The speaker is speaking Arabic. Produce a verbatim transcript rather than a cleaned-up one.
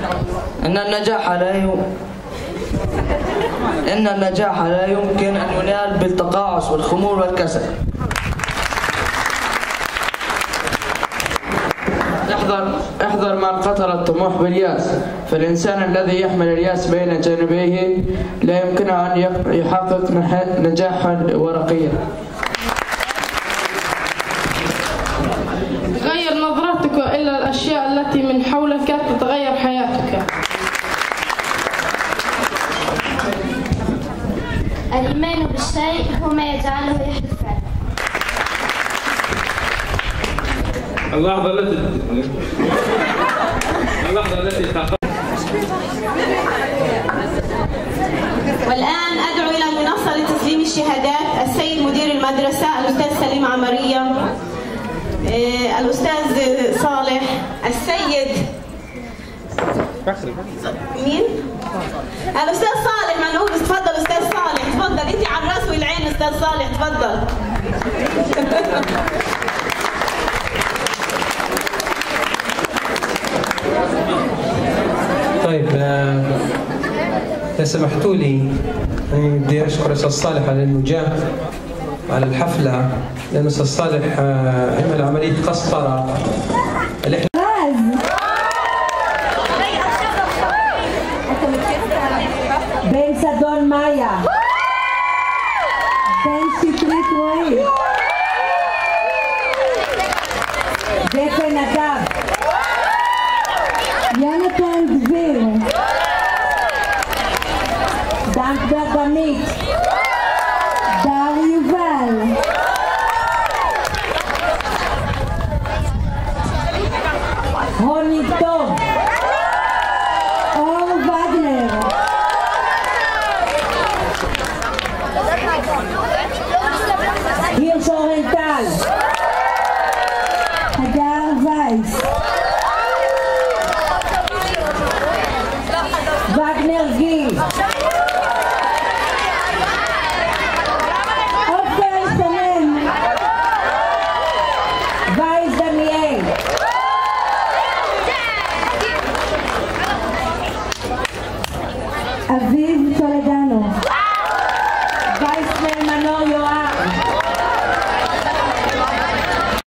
إن النجاح لا يمكن إن النجاح لا يمكن أن ينال بالتقاعس والخمول والكسل. احذر احذر من قتل الطموح بالياس، فالإنسان الذي يحمل الياس بين جانبيه لا يمكنه أن يحقق نجاحا ورقيا. غير نظرتك إلى الأشياء التي من حولك تتغير حياتك. الإيمان بالشيء هو ما يجعله يحدث فعلا. اللحظة التي اللحظة التي والآن أدعو إلى المنصة لتسليم الشهادات السيد مدير المدرسة الأستاذ سليم عمرية، الأستاذ صالح، السيد مين؟ الأستاذ صالح منقول. تفضل أستاذ صالح، تفضل أنت على الرأس والعين. أستاذ صالح تفضل. طيب إذا سمحتوا لي بدي أشكر الأستاذ صالح على إنه جاء على الحفلة، لأن الأستاذ صالح عمل عملية قسطرة. בן סדון מאיה, בן שטרית רועי, גפן אגב, יונתן דביר, דנקברג עמית, דר יובל, רוני טוב, אור וגנר, הירש אורנטל, הדר וייס, וגנר גיל, עופר סונן, וייס דניאל, אביב טולדנו,